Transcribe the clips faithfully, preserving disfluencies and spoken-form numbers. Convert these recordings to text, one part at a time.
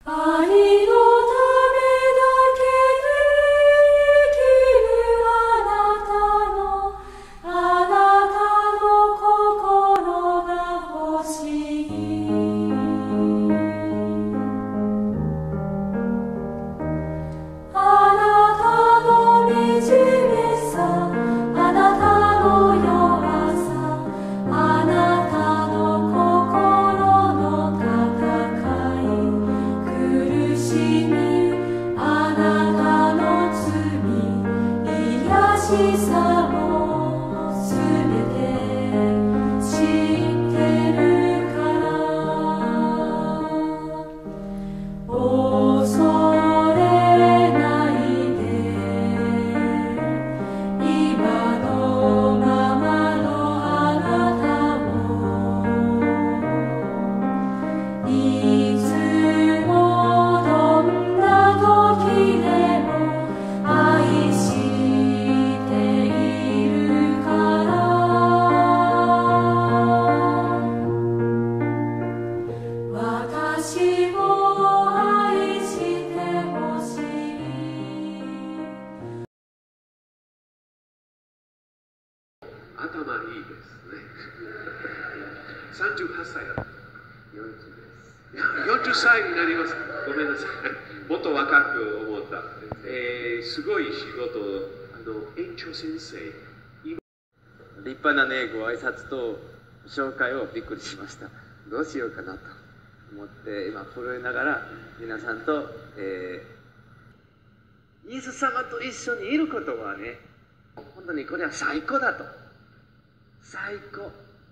頭いいですね。さんじゅうはっさいだ。よんじゅうです。よんじゅっさいになります。ごめんなさい。もっと若く思った。えー、すごい仕事、あの、園長先生。 立派なね、ご挨拶と紹介をびっくりしました。どうしようかなと思って、今、震えながら皆さんと、えー、イエス様と一緒にいることはね、本当にこれは最高だと。最高。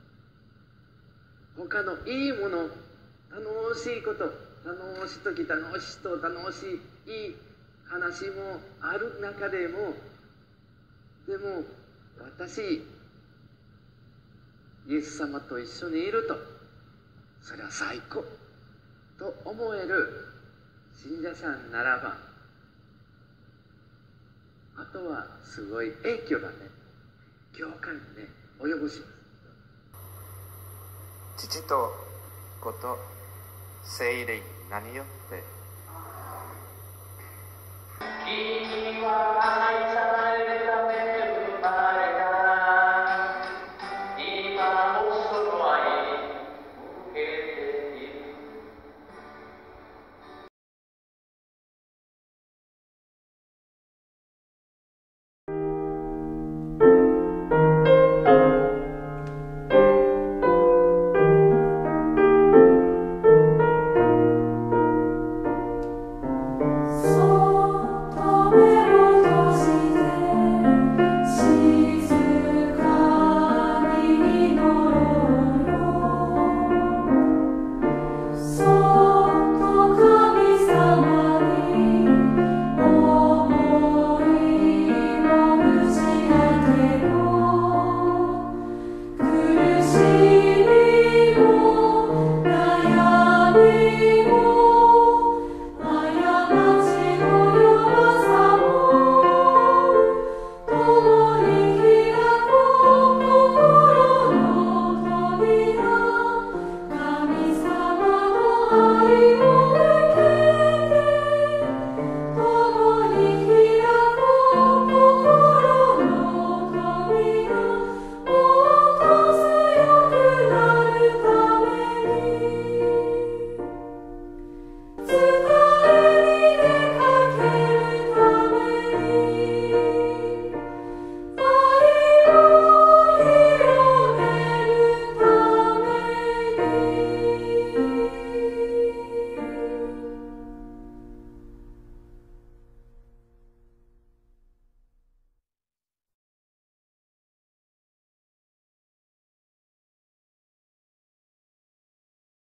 他のいいもの、楽しいこと、楽しい時、楽しい人、楽しい、いい話もある中でも、でも私、イエス様と一緒にいると、それは最高と思える信者さんならば、あとはすごい影響がね、教会にね、及ぼします。父と子と聖霊に何よって。